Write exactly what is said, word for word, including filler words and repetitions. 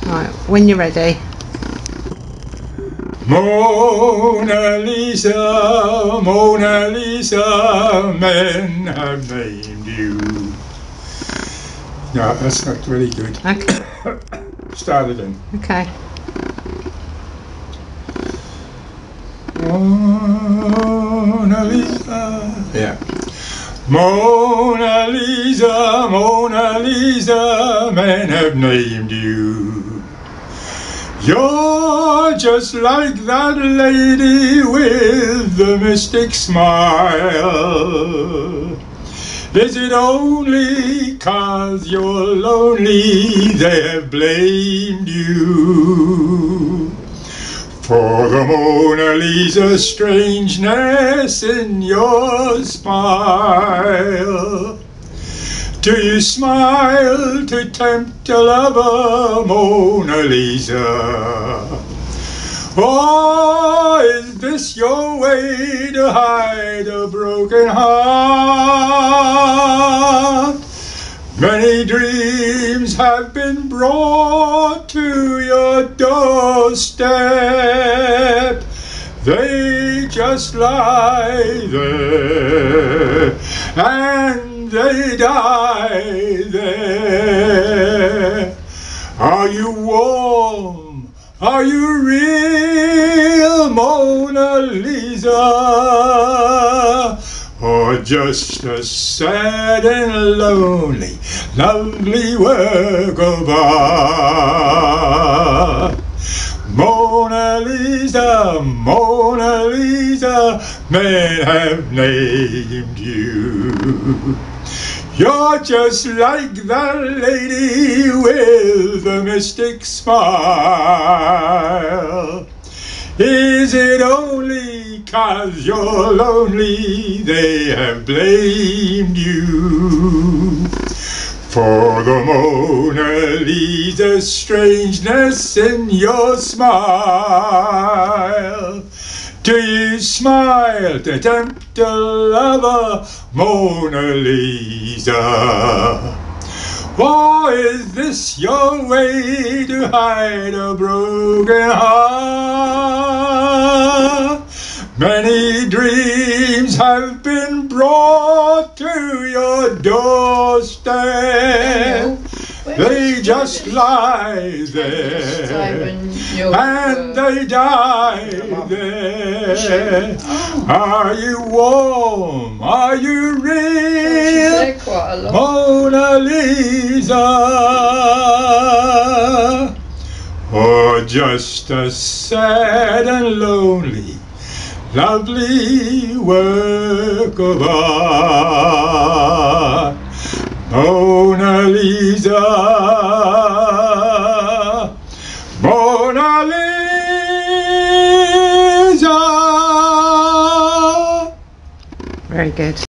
Right, when you're ready. Mona Lisa, Mona Lisa, men have named you. No, that's not really good. Okay. Start again. Okay. Mona Lisa. Yeah. Mona Lisa, Mona Lisa, men have named you. You're just like that lady with the mystic smile. Is it only 'cause you're lonely they have blamed you for the Mona Lisa strangeness in your smile? Do you smile to tempt a lover, Mona Lisa? Or is this your way to hide a broken heart? Many dreams have been brought to your doorstep. They just lie there and they die there. Are you warm? Are you real, Mona Lisa? Or just a sad and lonely, lovely work of art? Mona Lisa, Mona Lisa, men have named you. You're just like that lady with the mystic smile. Is it only 'cause you're lonely they have blamed you for the Mona Lisa strangeness in your smile? Do you smile to tempt a lover, Mona Lisa? Or is this your way to hide a broken heart? Many dreams have been brought to your doorstep. They just lie there and they die there. Are you warm? Are you real, Mona Lisa? Or just a sad and lonely, lovely work of art? Mona Lisa, Mona Lisa. Very good.